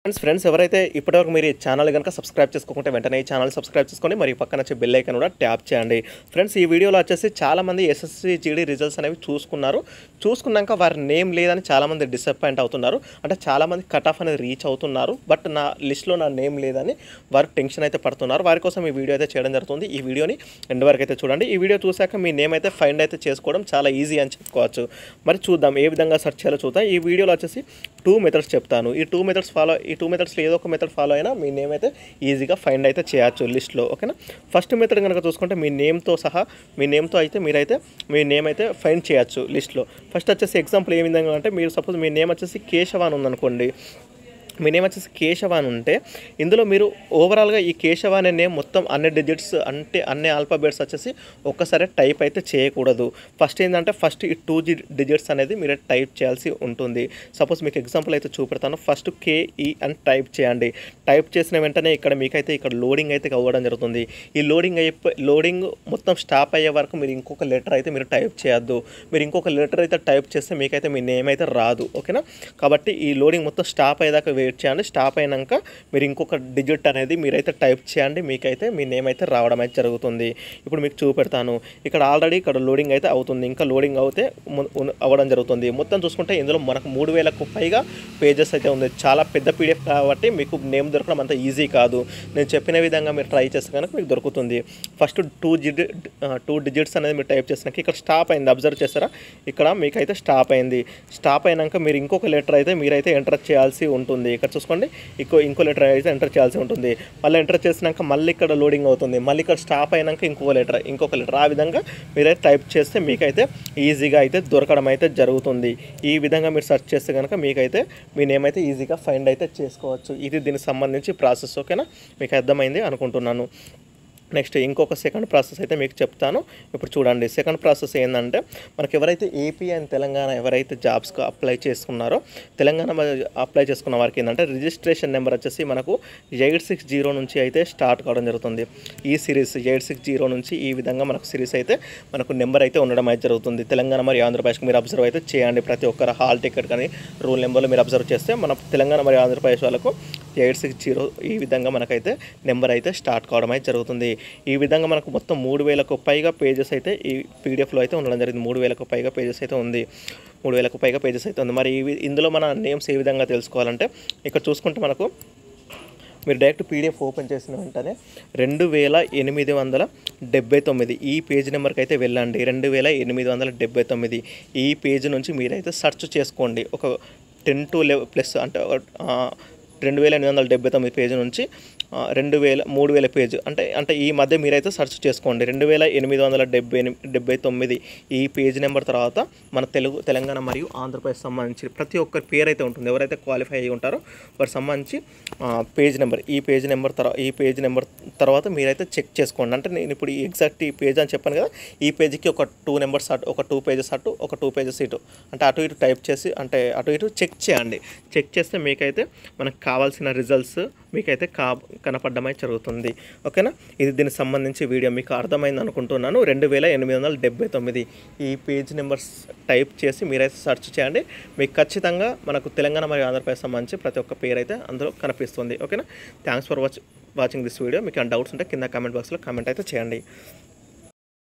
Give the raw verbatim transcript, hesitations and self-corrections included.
Friends friends ఎవరైతే ఇప్పటివరకు మీరు ఈ ఛానల్ కనుక సబ్స్క్రైబ్ చేసుకోకుంటే వెంటనే ఈ ఛానల్ సబ్స్క్రైబ్ చేసుకోండి, మరి పక్కన వచ్చే బెల్ ఐకాన్ కూడా ట్యాప్ చేయండి. ఫ్రెండ్స్ ఈ వీడియోలో వచ్చేసి చాలామంది ఎస్ఎస్సి జీడీ రిజల్ట్స్ అనేవి చూసుకున్నారు. చూసుకున్నాక వారి నేమ్ లేదని చాలామంది డిసప్పాయింట్ అవుతున్నారు. అంటే చాలామంది కట్ ఆఫ్ అనేది రీచ్ అవుతున్నారు, బట్ నా లిస్ట్లో నా నేమ్ లేదని వారు టెన్షన్ అయితే పడుతున్నారు. వారి కోసం ఈ వీడియో అయితే చేయడం జరుగుతుంది. ఈ వీడియోని ఎండ్ వరకు అయితే చూడండి. ఈ వీడియో చూశాక మీ నేమ్ అయితే ఫైండ్ అయితే చేసుకోవడం చాలా ఈజీ అని చెప్పుకోవచ్చు. మరి చూద్దాం ఏ విధంగా సెర్చ్ చేయాలో చూద్దాం. ఈ వీడియోలో వచ్చేసి టూ మెథడ్స్ చెప్తాను. ఈ టూ మెథడ్స్ ఫాలో ఈ టూ మెథడ్స్లో ఏదో ఒక మెథడ్ ఫాలో అయినా మీ నేమ్ అయితే ఈజీగా ఫైండ్ అయితే చేయొచ్చు లిస్ట్లో. ఓకేనా. ఫస్ట్ మెథడ్ కనుక చూసుకుంటే మీ నేమ్తో సహా మీ నేమ్తో అయితే మీరైతే మీ నేమ్ అయితే ఫైండ్ చేయొచ్చు లిస్ట్లో. ఫస్ట్ వచ్చేసి ఎగ్జాంపుల్ ఏ విధంగా అంటే మీరు సపోజ్ మీ నేమ్ వచ్చేసి కేశవ అని ఉందనుకోండి. మీ నేమ్ వచ్చేసి కేశవ అని ఉంటే ఇందులో మీరు ఓవరాల్గా ఈ కేశవ అనే నేమ్ మొత్తం అన్ని డిజిట్స్ అంటే అన్ని ఆల్ఫాబెట్స్ వచ్చేసి ఒక్కసారి టైప్ అయితే చేయకూడదు. ఫస్ట్ ఏంటంటే ఫస్ట్ ఈ టూ డిజిట్స్ అనేది మీరు టైప్ చేయాల్సి ఉంటుంది. సపోజ్ మీకు ఎగ్జాంపుల్ అయితే చూపెడతాను. ఫస్ట్ కేఈ అని టైప్ చేయండి. టైప్ చేసిన వెంటనే ఇక్కడ మీకైతే ఇక్కడ లోడింగ్ అయితే అవ్వడం జరుగుతుంది. ఈ లోడింగ్ అయిపోయి లోడింగ్ మొత్తం స్టాప్ అయ్యే వరకు మీరు ఇంకొక లెటర్ అయితే మీరు టైప్ చేయొద్దు. మీరు ఇంకొక లెటర్ అయితే టైప్ చేస్తే మీకైతే మీ నేమ్ అయితే రాదు. ఓకేనా. కాబట్టి ఈ లోడింగ్ మొత్తం స్టాప్ అయ్యేదాకా వెయిట్ చేయండి. స్టాప్ అయినాక మీరు ఇంకొక డిజిట్ అనేది మీరైతే టైప్ చేయండి. మీకైతే మీ నేమ్ అయితే రావడం అయితే జరుగుతుంది. ఇప్పుడు మీకు చూపెడతాను. ఇక్కడ ఆల్రెడీ ఇక్కడ లోడింగ్ అయితే అవుతుంది. ఇంకా లోడింగ్ అవుతే అవ్వడం జరుగుతుంది. మొత్తం చూసుకుంటే ఇందులో మనకు మూడు వేలకు పైగా పేజెస్ అయితే ఉంది. చాలా పెద్ద పీడిఎఫ్ కాబట్టి మీకు నేమ్ దొరకడం అంత ఈజీ కాదు. నేను చెప్పిన విధంగా మీరు ట్రై చేస్తే కనుక మీకు దొరుకుతుంది. ఫస్ట్ టూ డిజి టూ డిజిట్స్ అనేది మీరు టైప్ చేసినాక ఇక్కడ స్టాప్ అయింది. అబ్జర్వ్ చేస్తారా, ఇక్కడ మీకైతే స్టాప్ అయింది. స్టాప్ అయినాక మీరు ఇంకొక లెటర్ అయితే మీరైతే ఎంటర్ చేయాల్సి ఉంటుంది. ఇక్కడ చూసుకోండి, ఇంకో ఇంకో లెటర్ అయితే ఎంటర్ చేయాల్సి ఉంటుంది. మళ్ళీ ఎంటర్ చేసినాక మళ్ళీ ఇక్కడ లోడింగ్ అవుతుంది. మళ్ళీ ఇక్కడ స్టాప్ అయినాక ఇంకొక లెటర్ ఇంకొక లెటర్ ఆ విధంగా మీరైతే టైప్ చేస్తే మీకైతే ఈజీగా అయితే దొరకడం అయితే జరుగుతుంది. ఈ విధంగా మీరు సెర్చ్ చేస్తే కనుక మీకైతే మీ నేమ్ అయితే ఈజీగా ఫైండ్ అయితే చేసుకోవచ్చు. ఇది దీనికి సంబంధించి ప్రాసెస్. ఓకేనా, మీకు అర్థమైంది అనుకుంటున్నాను. నెక్స్ట్ ఇంకొక సెకండ్ ప్రాసెస్ అయితే మీకు చెప్తాను. ఇప్పుడు చూడండి, సెకండ్ ప్రాసెస్ ఏంటంటే మనకి ఎవరైతే ఏపీ అండ్ తెలంగాణ ఎవరైతే జాబ్స్కి అప్లై చేసుకున్నారో తెలంగాణ అప్లై చేసుకున్న వారికి ఏంటంటే రిజిస్ట్రేషన్ నెంబర్ వచ్చేసి మనకు ఎయిట్ సిక్స్ జీరో నుంచి అయితే స్టార్ట్ కావడం జరుగుతుంది. ఈ సిరీస్ ఎయిట్ సిక్స్ జీరో నుంచి ఈ విధంగా మనకు సిరీస్ అయితే మనకు నెంబర్ అయితే ఉండడం అయితే జరుగుతుంది. తెలంగాణ మరియు ఆంధ్రప్రదేశ్కి మీరు అబ్జర్వ్ అయితే చేయండి. ప్రతి ఒక్కరు హాల్ టికెట్ కానీ రూల్ నెంబర్లో మీరు అబ్జర్వ్ చేస్తే మన తెలంగాణ మరియు ఆంధ్రప్రదేశ్ వాళ్ళకు ఎయిట్ సిక్స్ జీరో ఈ విధంగా మనకైతే నెంబర్ అయితే స్టార్ట్ కావడం అయితే జరుగుతుంది. ఈ విధంగా మనకు మొత్తం మూడు వేలకు పైగా పేజెస్ అయితే ఈ పీడిఎఫ్లో అయితే ఉండడం జరిగింది. మూడు వేలకు పైగా పేజెస్ అయితే ఉంది. మూడు వేలకు పైగా పేజెస్ అయితే ఉంది. మరి ఇందులో మన నేమ్స్ ఏ విధంగా తెలుసుకోవాలంటే ఇక్కడ చూసుకుంటే మనకు మీరు డైరెక్ట్ పీడిఎఫ్ ఓపెన్ చేసిన వెంటనే రెండు వేల ఎనిమిది వందల డెబ్బై తొమ్మిది ఈ పేజ్ నెంబర్కి అయితే వెళ్ళండి. రెండు వేల ఎనిమిది వందల డెబ్బై తొమ్మిది ఈ పేజ్ నుంచి మీరైతే సెర్చ్ చేసుకోండి. ఒక టెన్ టు లెవెన్ ప్లస్ అంటే రెండు వేల ఎనిమిది వందల డెబ్బై తొమ్మిది పేజీ నుంచి రెండు వేల మూడు వేల పేజీ అంటే అంటే ఈ మధ్య మీరైతే సెర్చ్ చేసుకోండి. రెండు వేల ఎనిమిది వందల డెబ్బై డెబ్బై తొమ్మిది ఈ పేజ్ నెంబర్ తర్వాత మన తెలుగు తెలంగాణ మరియు ఆంధ్రప్రదేశ్ సంబంధించి ప్రతి ఒక్కరి పేరు అయితే ఉంటుంది. ఎవరైతే క్వాలిఫై అయ్యి ఉంటారో వారికి సంబంధించి పేజ్ నెంబర్ ఈ పేజ్ నెంబర్ తర్వాత ఈ పేజ్ నెంబర్ తర్వాత మీరైతే చెక్ చేసుకోండి. అంటే నేను ఇప్పుడు ఈ ఎగ్జాక్ట్ ఈ పేజ్ అని చెప్పాను కదా, ఈ పేజీకి ఒక టూ నెంబర్స్ అటు ఒక టూ పేజెస్ అటు ఒక టూ పేజెస్ ఇటు అంటే అటు ఇటు టైప్ చేసి అంటే అటు ఇటు చెక్ చేయండి. చెక్ చేస్తే మీకైతే మనకు కావాల్సిన రిజల్ట్స్ మీకైతే కా కనపడమై జరుగుతుంది. ఓకేనా. ఇది దీనికి సంబంధించి వీడియో మీకు అర్థమైంది అనుకుంటున్నాను. రెండు వేల ఎనిమిది వందల డెబ్బై తొమ్మిది ఈ పేజ్ నెంబర్స్ టైప్ చేసి మీరైతే సెర్చ్ చేయండి. మీకు ఖచ్చితంగా మనకు తెలంగాణ మరియు ఆంధ్రప్రదేశ్ సంబంధించి ప్రతి ఒక్క పేరు అయితే అందులో కనిపిస్తుంది. ఓకేనా. Thanks for watch watching this video. మీకు డౌట్స్ ఉంటే కింద కామెంట్ బాక్స్లో కామెంట్ అయితే చేయండి.